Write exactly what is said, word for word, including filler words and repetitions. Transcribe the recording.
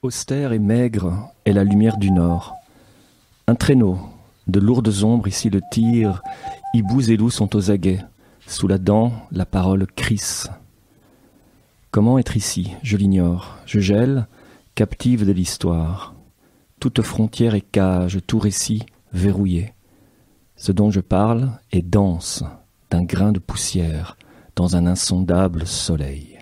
Austère et maigre est la lumière du nord. Un traîneau, de lourdes ombres ici le tirent, hiboux et loups sont aux aguets. Sous la dent, la parole crisse. Comment être ici? Je l'ignore. Je gèle, captive de l'histoire. Toute frontière est cage, tout récit verrouillé. Ce dont je parle est dense, d'un grain de poussière, dans un insondable soleil.